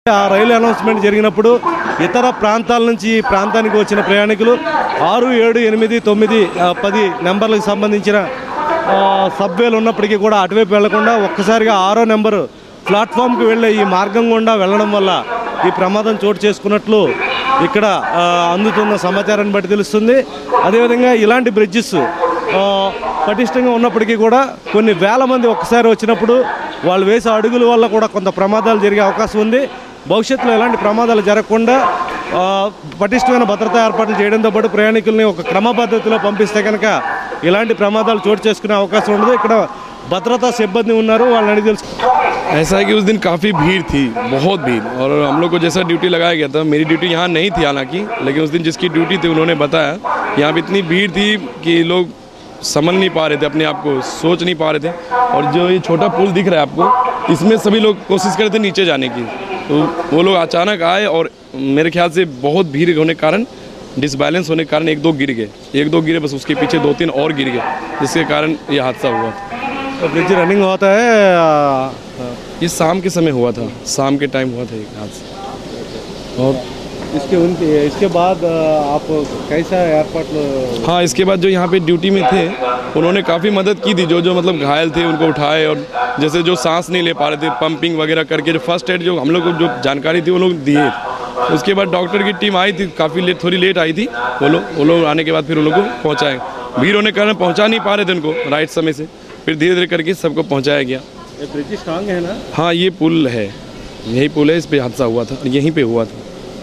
ఆ రైలు అనౌన్స్మెంట్ జరిగినప్పుడు ఇతర ప్రాంతాల నుంచి ఈ ప్రాంతానికి వచ్చిన ప్రయాణికులు 6, 7, 8, 9, 10 నెంబర్లకు సంబంధించిన సబ్వేలు ఉన్నప్పటికీ కూడా అటువైపు వెళ్లకుండా ఒక్కసారిగా 6వ నెంబరు ప్లాట్ఫామ్కి వెళ్ళే ఈ మార్గం గుండా వెళ్ళడం వల్ల ఈ ప్రమాదం చోటు చేసుకున్నట్లు ఇక్కడ అందుతున్న సమాచారాన్ని బట్టి తెలుస్తుంది. అదేవిధంగా ఇలాంటి బ్రిడ్జెస్ పటిష్టంగా ఉన్నప్పటికీ కూడా కొన్ని వేల మంది ఒక్కసారి వచ్చినప్పుడు వాళ్ళు వేసే అడుగుల వల్ల కూడా కొంత ప్రమాదాలు జరిగే అవకాశం ఉంది. భవిష్యత్తులో ఎలాంటి ప్రమాదాలు జరగకుండా పటిష్టమైన భద్రతా ఏర్పాట్లు చేయడంతో పాటు ప్రయాణికుల్ని ఒక క్రమపద్ధతిలో పంపిస్తే కనుక ఇలాంటి ప్రమాదాలు చోటు చేసుకునే అవకాశం ఉండదు. ఇక్కడ భద్రతా సిబ్బంది ఉన్నారు, వాళ్ళని అడిగి తెలుసు. ऐसा है कि उस दिन काफ़ी भीड़ थी, बहुत भीड़, और हम लोग को जैसा ड्यूटी लगाया गया था, मेरी ड्यूटी यहाँ नहीं थी हालांकि, लेकिन उस दिन जिसकी ड्यूटी थी उन्होंने बताया यहाँ पे इतनी भीड़ थी कि लोग समझ नहीं पा रहे थे, अपने आप को सोच नहीं पा रहे थे. और जो ये छोटा पुल दिख रहा है आपको, इसमें सभी लोग कोशिश कर रहे थे नीचे जाने की, तो वो लोग अचानक आए और मेरे ख्याल से बहुत भीड़ होने के कारण, डिसबैलेंस होने के कारण 1-2 गिर गए, 1-2 गिरे, बस उसके पीछे 2-3 और गिर गए, जिसके कारण ये हादसा हुआ था. ब्रिज रनिंग होता है, ये शाम के समय हुआ था, शाम के टाइम हुआ था ये हादसा. और इसके बाद आप कैसा एयरपोर्ट? हाँ, इसके बाद जो यहाँ पे ड्यूटी में थे उन्होंने काफ़ी मदद की थी, जो मतलब घायल थे उनको उठाए, और जैसे जो सांस नहीं ले पा रहे थे पंपिंग वगैरह करके जो फर्स्ट एड जो हम लोग को जो जानकारी थी वो लोग दिए. उसके बाद डॉक्टर की टीम आई थी, काफ़ी लेट, थोड़ी लेट आई थी वो लोग आने के बाद फिर उन लोग को पहुँचाए. भीड़ होने के कारण पहुँचा नहीं पा रहे थे उनको राइट समय से, फिर धीरे धीरे करके सबको पहुँचाया गया. ये ब्रिज स्ट्रांग है ना? हाँ, ये पुल है, यही पुल है, इस पर हादसा हुआ था, यहीं पे हुआ था.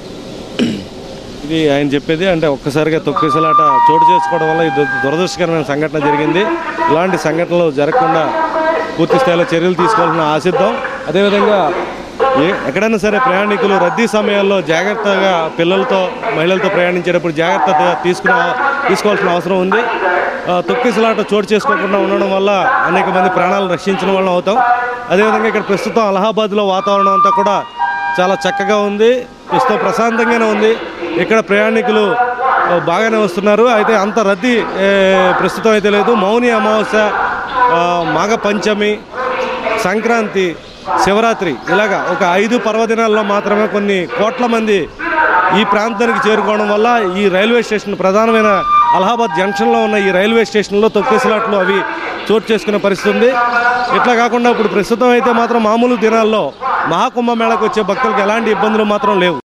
ఇది ఆయన చెప్పేది అంటే ఒక్కసారిగా తొక్కిసలాట చోటు చేసుకోవడం వల్ల ఇది దురదృష్టకరమైన సంఘటన జరిగింది. ఇలాంటి సంఘటనలు జరగకుండా పూర్తి స్థాయిలో చర్యలు తీసుకోవాలని ఆశిద్దాం. అదేవిధంగా ఎక్కడైనా సరే ప్రయాణికులు రద్దీ సమయాల్లో జాగ్రత్తగా పిల్లలతో మహిళలతో ప్రయాణించేటప్పుడు జాగ్రత్త తీసుకోవాల్సిన అవసరం ఉంది. తొక్కిసలాట చోటు చేసుకోకుండా ఉండడం వల్ల అనేక మంది ప్రాణాలు రక్షించిన వాళ్ళం అవుతాం. అదేవిధంగా ఇక్కడ ప్రస్తుతం అలహాబాద్లో వాతావరణం అంతా కూడా చాలా చక్కగా ఉంది, ప్రస్తుతం ప్రశాంతంగానే ఉంది. ఇక్కడ ప్రయాణికులు బాగానే వస్తున్నారు, అయితే అంత రద్దీ ప్రస్తుతం అయితే లేదు. మౌని అమావాస్య, మాఘ పంచమి, సంక్రాంతి, శివరాత్రి ఇలాగా ఒక 5 పర్వదినాల్లో మాత్రమే కొన్ని కోట్ల మంది ఈ ప్రాంతానికి చేరుకోవడం వల్ల ఈ రైల్వే స్టేషన్ ప్రధానమైన అలహాబాద్ జంక్షన్లో ఉన్న ఈ రైల్వే స్టేషన్లో తొక్కిసలాట్లు అవి చోటు చేసుకునే పరిస్థితి ఉంది. ఇట్లా కాకుండా ఇప్పుడు ప్రస్తుతం అయితే మాత్రం మామూలు దినాల్లో మహాకుంభమేళకు వచ్చే భక్తులకు ఎలాంటి ఇబ్బందులు మాత్రం లేవు.